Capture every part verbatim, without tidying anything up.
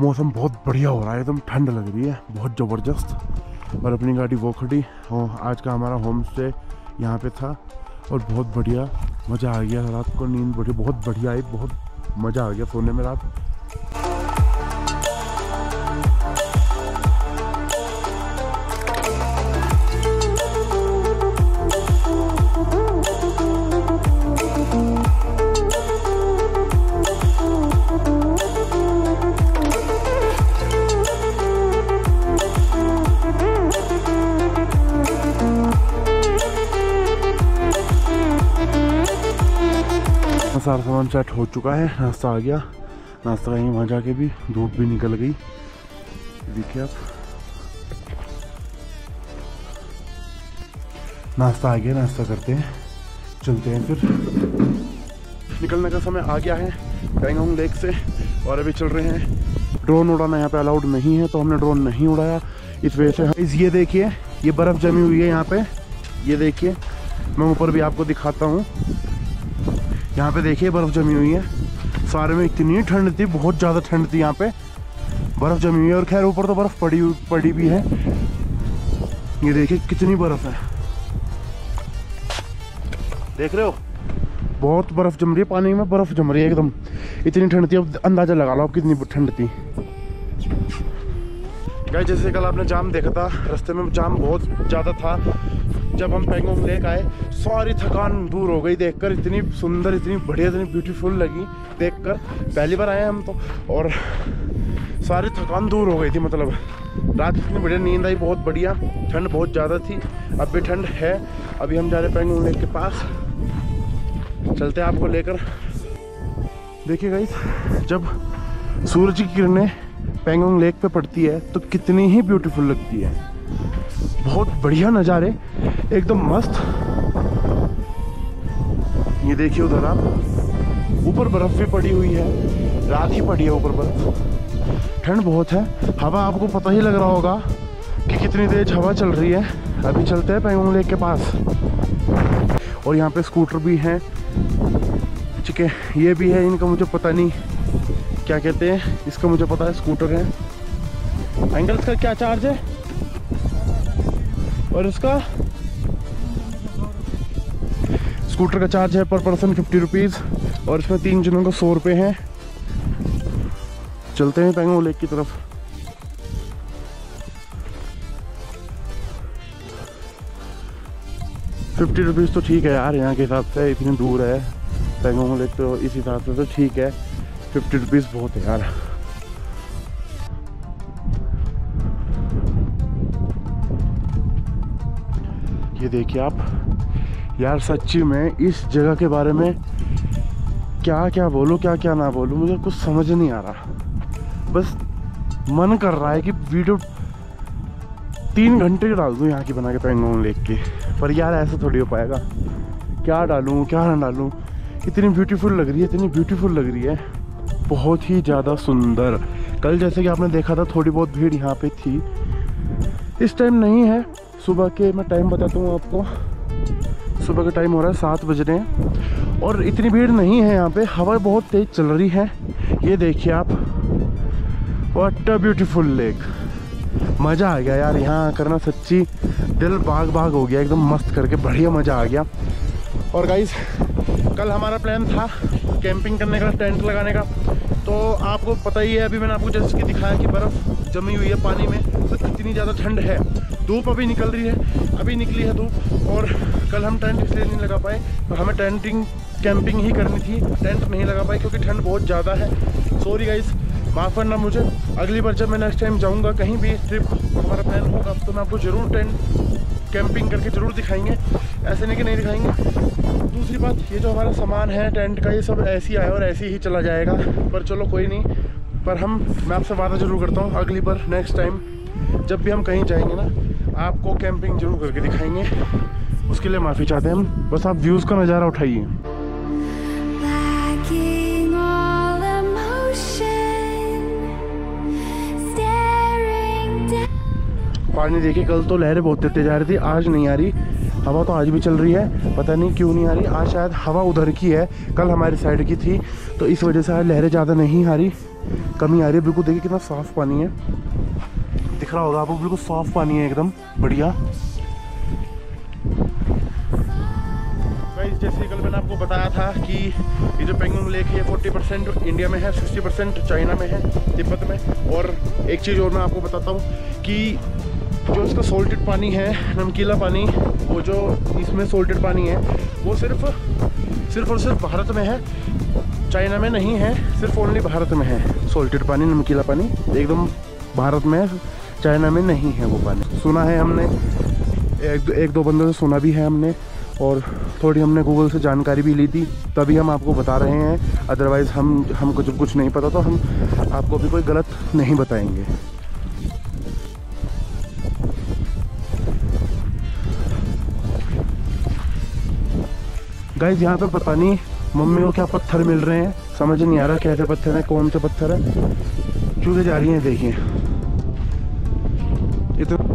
मौसम बहुत बढ़िया हो रहा है, एकदम ठंड लग रही है बहुत ज़बरदस्त। और अपनी गाड़ी वो खड़ी और आज का हमारा होम स्टे यहाँ पे था और बहुत बढ़िया मज़ा आ गया। रात को नींद बढ़ी बहुत बढ़िया आई, बहुत मज़ा आ गया सोने में रात। सारा सामान सेट हो चुका है, नाश्ता आ गया, नाश्ता करेंगे वहाँ जाके भी, धूप भी निकल गई देखिए आप। नाश्ता आ गया, नाश्ता करते हैं, चलते हैं फिर। निकलने का समय आ गया है पैंगोंग लेक से और अभी चल रहे हैं। ड्रोन उड़ाना यहाँ पे अलाउड नहीं है तो हमने ड्रोन नहीं उड़ाया इस वजह से। इस ये देखिए ये बर्फ़ जमी हुई है यहाँ पे, ये देखिए मैं ऊपर भी आपको दिखाता हूँ। यहाँ पे देखिए बर्फ़ जमी हुई है सारे में, इतनी ठंड थी, बहुत ज़्यादा ठंड थी यहाँ पे, बर्फ़ जमी हुई है। और खैर ऊपर तो बर्फ़ पड़ी पड़ी भी है, ये देखिए कितनी बर्फ़ है, देख रहे हो बहुत बर्फ़ जम रही है, पानी में बर्फ़ जम रही है एकदम, इतनी ठंड थी। अब अंदाज़ा लगा लो आप कितनी ठंड थी। गाइस जैसे कल आपने जाम देखा था, रास्ते में जाम बहुत ज़्यादा था। जब हम पैंगोंग लेक आए सारी थकान दूर हो गई देखकर, इतनी सुंदर इतनी बढ़िया इतनी ब्यूटीफुल लगी देखकर, पहली बार आए हम तो, और सारी थकान दूर हो गई थी। मतलब रात इतनी बढ़िया नींद आई, बहुत बढ़िया। ठंड बहुत ज़्यादा थी, अब भी ठंड है। अभी हम जा रहे हैं पैंगोंग लेक के पास, चलते हैं आपको लेकर। देखिए गाइस जब सूरज की किरणें पैंगोंग लेक पे पड़ती है तो कितनी ही ब्यूटीफुल लगती है, बहुत बढ़िया नज़ारे एकदम मस्त। ये देखिए उधर आप, ऊपर बर्फ़ भी पड़ी हुई है, रात ही पड़ी है ऊपर बर्फ़, ठंड बहुत है। हवा आपको पता ही लग रहा होगा कि कितनी तेज हवा चल रही है। अभी चलते हैं पैंगोंग लेक के पास। और यहाँ पे स्कूटर भी हैं, ठीक है, ये भी है, इनका मुझे पता नहीं क्या कहते हैं, इसका मुझे पता है स्कूटर है। अंकल इसका क्या चार्ज है और इसका? स्कूटर का चार्ज है पर पर्सन फिफ्टी रुपीज़ और इसमें तीन जनों को सौ रुपये हैं। चलते हैं पैंगोंग लेक की तरफ। फिफ्टी रुपीज़ तो ठीक है यार, यहाँ के हिसाब से इतनी दूर है पैंगोंग लेक, तो इस हिसाब से तो ठीक है। फिफ्टी रुपीज़ बहुत है यार। ये देखिए आप यार, सच्ची में इस जगह के बारे में क्या क्या बोलूँ क्या क्या ना बोलूँ, मुझे कुछ समझ नहीं आ रहा। बस मन कर रहा है कि वीडियो तीन घंटे डाल दूँ यहाँ की बना के पैंगोंग लेक की, पर यार ऐसा थोड़ी हो पाएगा। क्या डालूँ क्या ना डालूँ, इतनी ब्यूटीफुल लग रही है, इतनी ब्यूटीफुल लग रही है, बहुत ही ज़्यादा सुंदर। कल जैसे कि आपने देखा था थोड़ी बहुत भीड़ यहाँ पे थी, इस टाइम नहीं है। सुबह के मैं टाइम बताता हूँ आपको, सुबह का टाइम हो रहा है सात बज रहे हैं और इतनी भीड़ नहीं है यहाँ पे, हवा बहुत तेज़ चल रही है। ये देखिए आप, व्हाट अ ब्यूटीफुल लेक। मज़ा आ गया यार यहाँ करना, सच्ची दिल बाग बाग हो गया एकदम, मस्त करके बढ़िया मज़ा आ गया। और गाइस कल हमारा प्लान था कैंपिंग करने का, टेंट लगाने का, तो आपको पता ही है, अभी मैंने आपको जैसे कि दिखाया कि बर्फ़ जमी हुई है पानी में, तो कितनी ज़्यादा ठंड है। धूप अभी निकल रही है, अभी निकली है धूप, और कल हम टेंट इसलिए नहीं लगा पाए, तो हमें टेंटिंग कैंपिंग ही करनी थी, टेंट नहीं लगा पाए क्योंकि ठंड बहुत ज़्यादा है। सॉरी गाइस, माफ़ करना मुझे। अगली बार जब मैं नेक्स्ट टाइम जाऊँगा कहीं भी ट्रिप हमारा प्लान होगा तो मैं आपको ज़रूर टेंट कैंपिंग करके ज़रूर दिखाएंगे, ऐसे नहीं कि नहीं दिखाएंगे। दूसरी बात, ये जो हमारा सामान है टेंट का, ये सब ऐसे ही आया और ऐसे ही चला जाएगा, पर चलो कोई नहीं। पर हम मैं आपसे वादा ज़रूर करता हूँ, अगली बार नेक्स्ट टाइम जब भी हम कहीं जाएंगे ना, आपको कैंपिंग जरूर करके दिखाएंगे, उसके लिए माफ़ी चाहते हैं हम। बस आप व्यूज़ का नज़ारा उठाइए। पानी देखिए, कल तो लहरें बहुत तेज आ रही थी, आज नहीं आ रही। हवा तो आज भी चल रही है, पता नहीं क्यों नहीं आ रही। आज शायद हवा उधर की है, कल हमारी साइड की थी, तो इस वजह से आज लहरें ज़्यादा नहीं आ रही। कमी आ रही है। बिल्कुल देखिए कितना साफ पानी है, दिख रहा होगा आपको, बिल्कुल साफ पानी है एकदम बढ़िया। जैसे कल मैंने आपको बताया था कि ये जो पेंगोंग लेक है चालीस परसेंट इंडिया में है, साठ परसेंट चाइना में है, तिब्बत में। और एक चीज़ और मैं आपको बताता हूँ कि जो इसका सोल्टेड पानी है, नमकीला पानी, वो जो इसमें सोल्टेड पानी है वो सिर्फ सिर्फ और सिर्फ भारत में है, चाइना में नहीं है। सिर्फ ओनली भारत में है सोल्टेड पानी, नमकीला पानी एकदम भारत में, चाइना में नहीं है वो पानी। सुना है हमने, एक, एक दो बंदों से सुना भी है हमने, और थोड़ी हमने गूगल से जानकारी भी ली थी, तभी हम आपको बता रहे हैं। अदरवाइज़ हम हमको जब कुछ नहीं पता तो हम आपको भी कोई गलत नहीं बताएंगे। गाइस यहाँ पे पता नहीं मम्मी को क्या पत्थर मिल रहे हैं, समझ नहीं आ रहा कैसे पत्थर हैं, कौन से पत्थर है। चूहे जा रही हैं, देखिए ये तो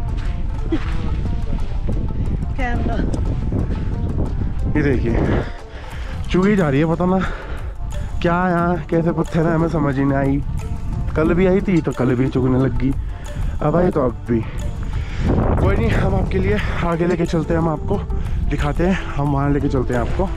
ये देखिए चूही जा रही है, पता ना क्या यहाँ कैसे पत्थर है, हमें समझ ही नहीं आई। कल भी आई थी तो कल भी चुगने लग गई, अब आई तो अब भी। कोई नहीं, हम आपके लिए आगे लेके चलते हैं, हम आपको दिखाते हैं, हम वहाँ लेके चलते हैं आपको।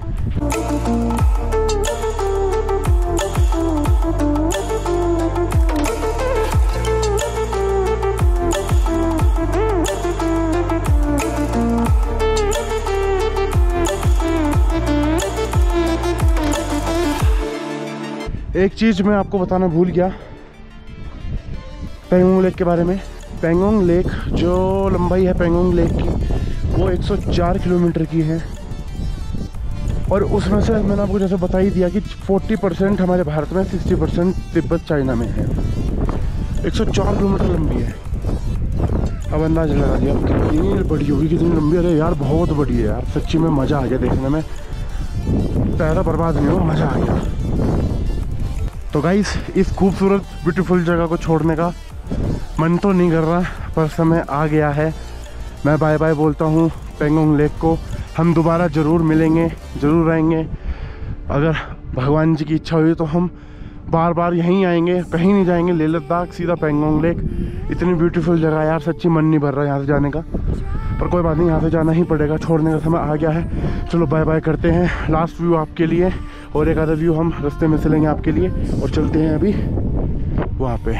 एक चीज़ मैं आपको बताना भूल गया पेंगोंग लेक के बारे में। पेंगोंग लेक जो लंबाई है पेंगोंग लेक की वो एक सौ चार किलोमीटर की है, और उसमें से मैंने आपको जैसे बता ही दिया कि चालीस परसेंट हमारे भारत में, साठ परसेंट तिब्बत चाइना में है। एक सौ चार किलोमीटर लंबी है। अब अंदाज़ लगा दिया कितनी बड़ी होगी, कितनी लंबी। अरे यार बहुत बड़ी है यार, सच्ची में मज़ा आ गया देखने में, पैसा बर्बाद नहीं हो, मज़ा आ गया। तो गाइस इस खूबसूरत ब्यूटीफुल जगह को छोड़ने का मन तो नहीं कर रहा, पर समय आ गया है। मैं बाय बाय बोलता हूँ पेंगोंग लेक को। हम दोबारा ज़रूर मिलेंगे, ज़रूर आएंगे। अगर भगवान जी की इच्छा हुई तो हम बार बार यहीं आएंगे, कहीं नहीं जाएंगे। लेह लद्दाख सीधा पेंगोंग लेक, इतनी ब्यूटीफुल जगह यार, सच्ची मन नहीं भर रहा यहाँ से जाने का, पर कोई बात नहीं, यहाँ से जाना ही पड़ेगा, छोड़ने का समय आ गया है। चलो बाय बाय करते हैं। लास्ट व्यू आपके लिए, और एक आधा व्यू हम रास्ते में से लेंगे आपके लिए, और चलते हैं अभी वहाँ पे।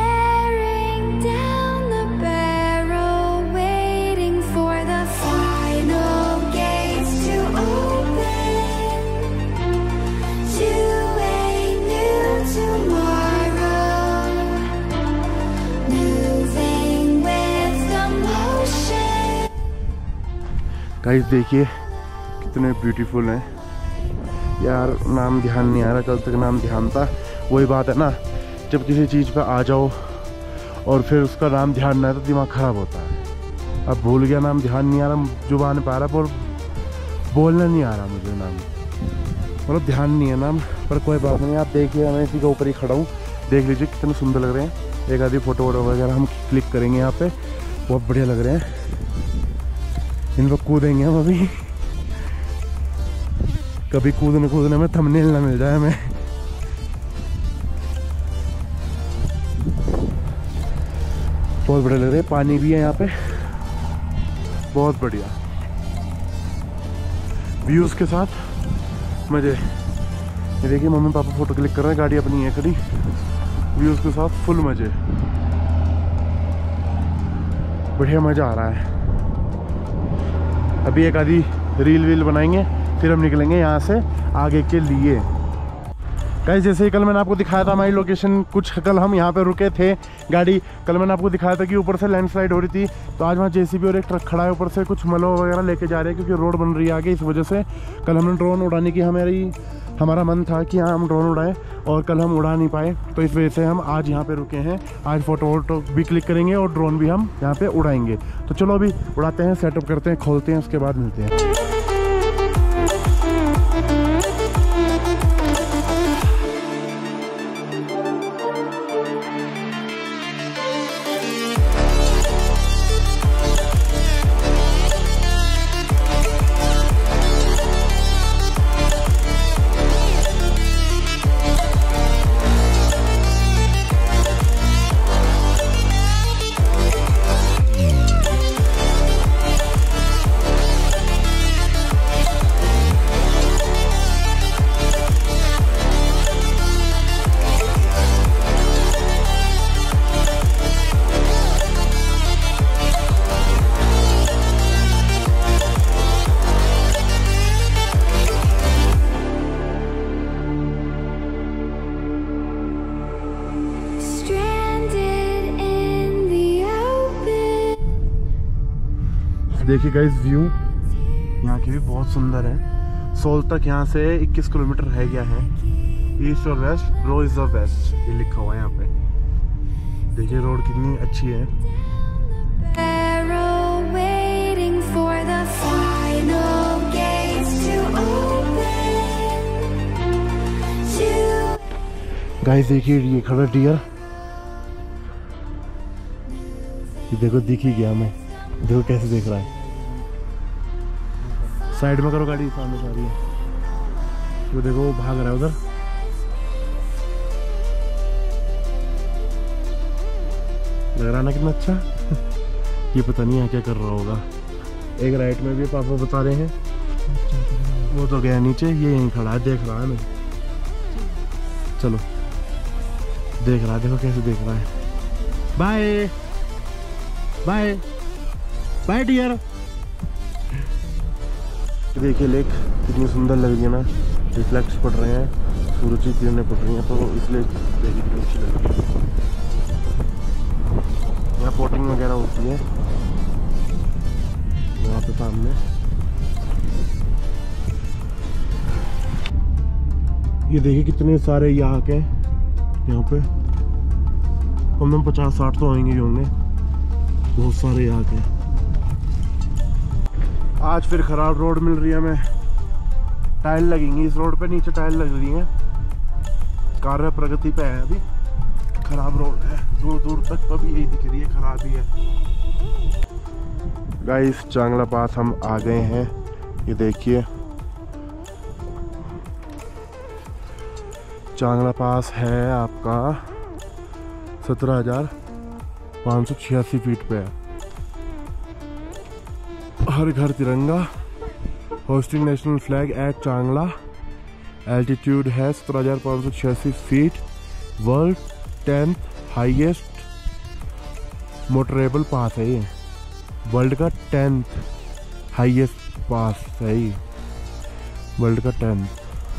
गाइस देखिए कितने ब्यूटीफुल हैं यार, नाम ध्यान नहीं आ रहा, कल तक नाम ध्यान था। वही बात है ना, जब किसी चीज़ पे आ जाओ और फिर उसका नाम ध्यान ना है तो दिमाग ख़राब होता है। अब भूल गया, नाम ध्यान नहीं आ रहा, जुबान पे आ रहा, पर बोलना नहीं आ रहा मुझे नाम, मतलब ध्यान नहीं है नाम, पर कोई बात नहीं। आप देखिए, मैं इसी के ऊपर ही खड़ा हूँ, देख लीजिए कितने सुंदर लग रहे हैं। एक आधी फ़ोटो वोटो वगैरह हम क्लिक करेंगे यहाँ पे, बहुत बढ़िया लग रहे हैं। इन पर कूदेंगे हम अभी, कभी कूदने कूदने में थंबनेल ना मिल जाए हमें। बहुत बढ़िया लग रहे हैं, पानी भी है यहाँ पे, बहुत बढ़िया व्यूज के साथ मजे। ये देखिए मम्मी पापा फोटो क्लिक कर रहे हैं, गाड़ी अपनी है खड़ी, व्यूज के साथ फुल मजे, बढ़िया मजा आ रहा है। अभी एक आधी रील वील बनाएंगे, फिर हम निकलेंगे यहाँ से आगे के लिए। गाइस जैसे ही कल मैंने आपको दिखाया था हमारी लोकेशन, कुछ कल हम यहाँ पे रुके थे गाड़ी, कल मैंने आपको दिखाया था कि ऊपर से लैंडस्लाइड हो रही थी, तो आज वहाँ जेसीबी और एक ट्रक खड़ा है, ऊपर से कुछ मलो वगैरह लेके जा रहे हैं क्योंकि रोड बन रही है आगे। इस वजह से कल हमने ड्रोन उड़ाने की हमारी हमारा मन था कि हाँ हम ड्रोन उड़ाएं, और कल हम उड़ा नहीं पाए, तो इस वजह से हम आज यहाँ पे रुके हैं। आज फोटो वोटो भी क्लिक करेंगे और ड्रोन भी हम यहाँ पे उड़ाएंगे। तो चलो अभी उड़ाते हैं, सेटअप करते हैं, खोलते हैं, उसके बाद मिलते हैं। देखिए गाइस व्यू यहाँ के भी बहुत सुंदर है। सोल तक यहाँ से इक्कीस किलोमीटर रह गया है। ईस्ट और west, row is the best, ये लिखा हुआ है यहाँ पे। देखिए रोड कितनी अच्छी है। गाइस देखिए ये खड़ा डियर, ये देखो दिख ही गया हमें, देखो कैसे देख रहा है। साइड में करो गाड़ी, सामने जा रही है वो, देखो वो भाग रहा है उधर। लग रहा ना कितना अच्छा। ये पता नहीं है क्या कर रहा होगा। एक राइट में भी पापा बता रहे हैं, वो तो गया नीचे, ये यहीं खड़ा है, देख रहा है ना। चलो देख रहा है, देखो कैसे देख रहा है। Bye bye bye dear. देखिए लेक कितनी सुंदर लग रही है ना, रिफ्लेक्ट्स पड़ रहे हैं, सूरज की किरणें पड़ रही हैं, तो इसलिए देखिए कितनी अच्छी लग रही है। यहाँ बोटिंग वगैरह होती है यहाँ पे सामने। ये देखिए कितने सारे यहाँ के, यहाँ पे कम से कम पचास साठ तो आएंगे ही होंगे, बहुत सारे यहाँ के। आज फिर खराब रोड मिल रही है हमें, टाइल लगेंगी इस रोड पे, नीचे टाइल लग रही है। कार्य प्रगति पे है अभी, खराब रोड है, दूर दूर तक तो अभी यही दिख रही है, खराब ही है। गाइस चांगला पास हम आ गए हैं, ये देखिए चांगला पास है आपका सत्रह हजार पाँच सौ छियासी फीट पे है। हर घर तिरंगा, hoisting national flag at Changla, altitude है सत्रह हजार पाँच सौ छियासी feet, world tenth highest motorable pass है ये, वर्ल्ड का टेंथ हाईएस्ट पास है ये, वर्ल्ड का टेंथ।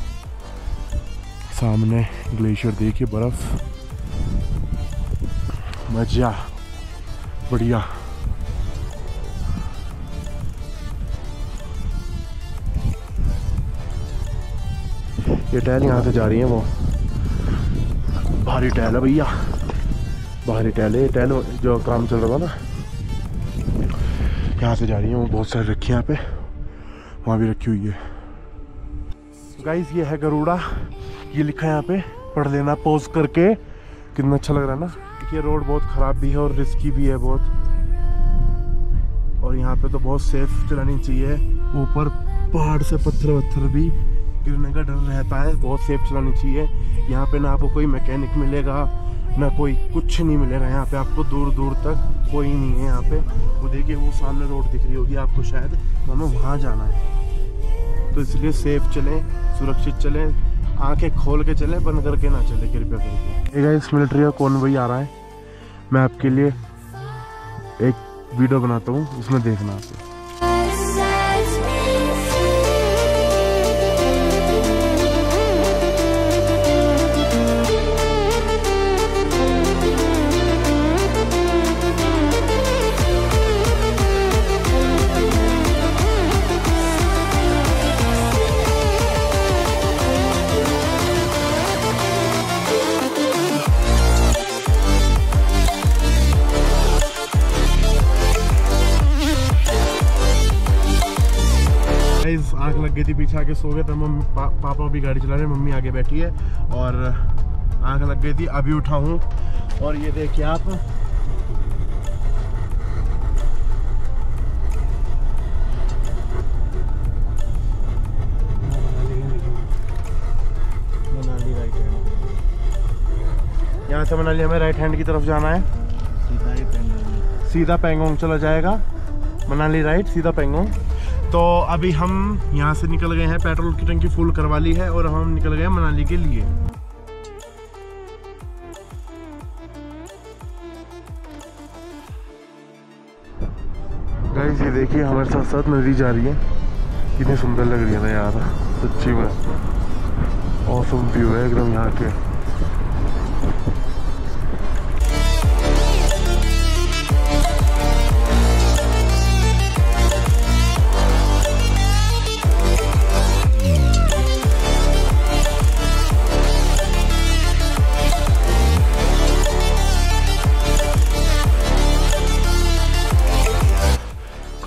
सामने ग्लेशियर देखिए, बर्फ, मजा बढ़िया। ये टहल यहाँ से जा रही है, वो भारी टहल है भैया, भारी टहल है। टहल जो काम चल रहा था ना, यहाँ से जा रही है, वो बहुत सारी रखी है यहाँ पे, वहाँ भी रखी हुई है। गाइस ये है गरुड़ा, ये लिखा है यहाँ पे, पढ़ लेना पॉज करके, कितना अच्छा लग रहा है ना। ये रोड बहुत ख़राब भी है और रिस्की भी है बहुत, और यहाँ पे तो बहुत सेफ चलानी चाहिए। ऊपर पहाड़ से पत्थर वत्थर भी गिरने का डर रहता है, बहुत सेफ चलानी चाहिए। यहाँ पे ना आपको कोई मैकेनिक मिलेगा, ना कोई कुछ नहीं मिलेगा यहाँ पे आपको, दूर दूर तक कोई नहीं है यहाँ पे। वो देखिए वो सामने रोड दिख रही होगी आपको शायद, हमें वहाँ जाना है, तो इसलिए सेफ चलें, सुरक्षित चलें, आंखें खोल के चलें, बंद करके ना चले कृपया करके। एक गाइस मिलिट्री का कॉन्वॉय आ रहा है, मैं आपके लिए एक वीडियो बनाता हूँ, उसमें देखना आपको। आग लग गई थी, पीछे आके सो गए थे मम्मी, पा, पापा भी गाड़ी चला रहे, मम्मी आगे बैठी है, और आग लग गई थी, अभी उठा हूँ। और ये देखिए आप, मनाली राइट हैंड, यहाँ से मनाली हमें राइट हैंड की तरफ जाना है, सीधा ही पेंगोंग, सीधा पेंगोंग चला जाएगा, मनाली राइट, सीधा पेंगोंग। तो अभी हम यहाँ से निकल गए हैं, पेट्रोल की टंकी फुल करवा ली है, और हम निकल गए मनाली के लिए। गाइस ये देखिए हमारे साथ साथ नदी जा रही है, कितनी सुंदर लग रही है ना यार, सच्ची में ऑसम व्यू है एकदम यहाँ के।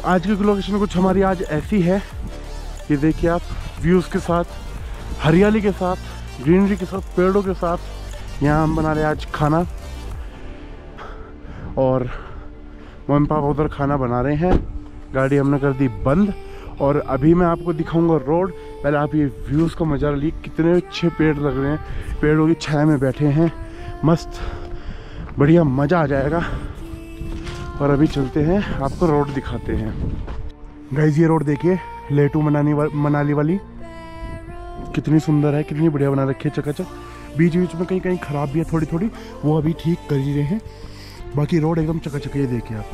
आज की लोकेशन कुछ हमारी आज ऐसी है, ये देखिए आप, व्यूज़ के साथ, हरियाली के साथ, ग्रीनरी के साथ, पेड़ों के साथ। यहाँ हम बना रहे हैं आज खाना और मम्मी पापा उधर खाना बना रहे हैं। गाड़ी हमने कर दी बंद और अभी मैं आपको दिखाऊंगा रोड। पहले आप ये व्यूज़ का मज़ा लीजिए, कितने अच्छे पेड़ लग रहे हैं, पेड़ों की छाया में बैठे हैं, मस्त बढ़िया मज़ा आ जाएगा। और अभी चलते हैं, आपको रोड दिखाते हैं। गाइस ये रोड देखिए, लेटू मनाली वा, मनाली वाली कितनी सुंदर है, कितनी बढ़िया बना रखी है चकाचक। बीच बीच में कहीं कहीं ख़राब भी है थोड़ी थोड़ी, वो अभी ठीक कर ही रहे हैं। बाकी रोड एकदम चकाचक है, ये देखिए आप।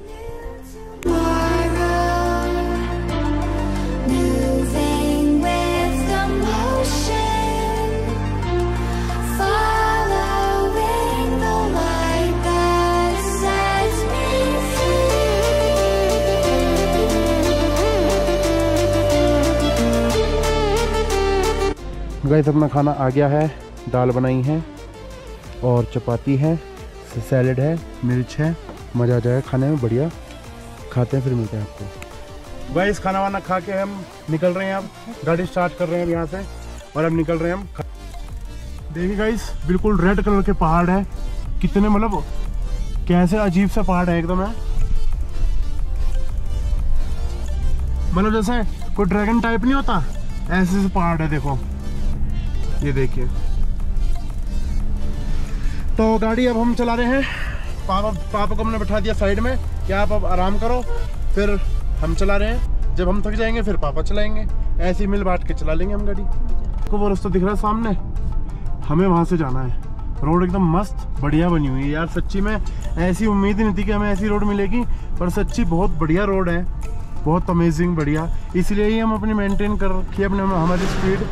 गाइस अपना खाना आ गया है, दाल बनाई है और चपाती है, सैलेड है, मिर्च है, मज़ा आ जाएगा खाने में, बढ़िया। खाते हैं फिर मिलते हैं आपको। गाइस खाना वाना खा के हम निकल रहे हैं, अब गाड़ी स्टार्ट कर रहे हैं यहाँ से और अब निकल रहे हैं हम। देखिए गाइस बिल्कुल रेड कलर के पहाड़ है, कितने मतलब कैसे अजीब सा पहाड़ है एकदम है, मतलब जैसे कोई ड्रैगन टाइप नहीं होता, ऐसे से पहाड़ है। देखो ये देखिए। तो गाड़ी अब हम चला रहे हैं, पापा पापा को हमने बैठा दिया साइड में कि आप अब आराम करो, फिर हम चला रहे हैं। जब हम थक जाएंगे फिर पापा चलाएंगे, ऐसे ही मिल बांट के चला लेंगे हम गाड़ी को। वो रास्ता दिख रहा है सामने, हमें वहां से जाना है। रोड एकदम मस्त बढ़िया बनी हुई है यार, सच्ची में ऐसी उम्मीद ही नहीं थी कि हमें ऐसी रोड मिलेगी, पर सच्ची बहुत बढ़िया रोड है, बहुत अमेजिंग बढ़िया। इसलिए ही हम अपनी मेंटेन कर रखी है अपने हमारी स्पीड।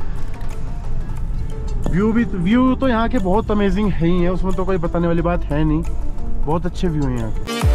व्यू भी व्यू तो यहाँ के बहुत अमेजिंग है ही है, उसमें तो कोई बताने वाली बात है नहीं, बहुत अच्छे व्यू हैं यहाँ के।